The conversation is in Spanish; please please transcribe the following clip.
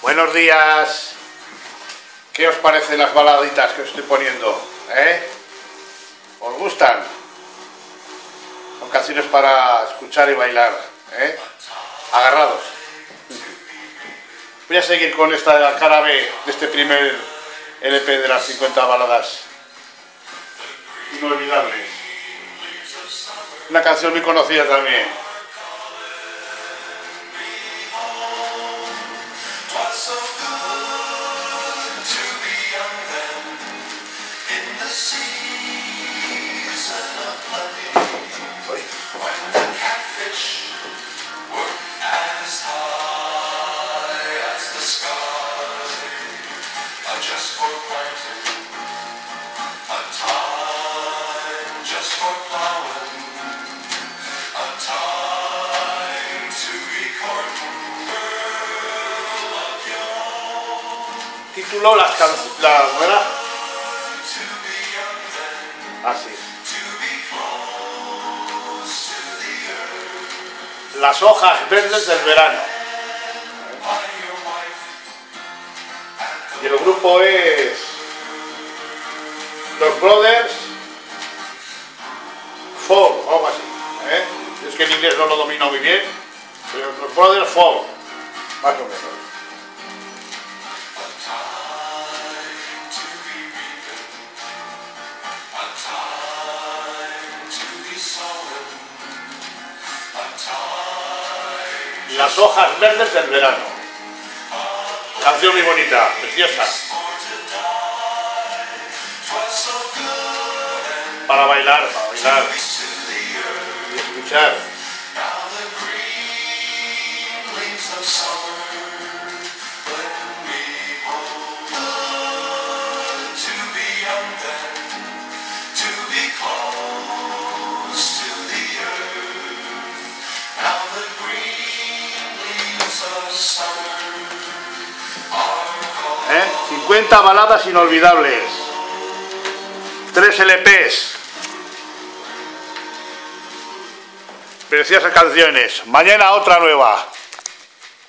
Buenos días. ¿Qué os parecen las baladitas que os estoy poniendo? ¿Os gustan? Son canciones para escuchar y bailar, agarrados. Voy a seguir con esta cara B de este primer LP de las 50 baladas inolvidables. Una canción muy conocida también. Título, ¿no era? Así. Las hojas verdes del verano. Y el grupo es los Brothers Fall, algo así. Es que en inglés no lo domino muy bien, pero los Brothers Fall, más o menos. Las hojas verdes del verano. Canción muy bonita, preciosa. Para bailar y escuchar. ¿Eh? 50 baladas inolvidables, 3 LPs, preciosas canciones. Mañana otra nueva.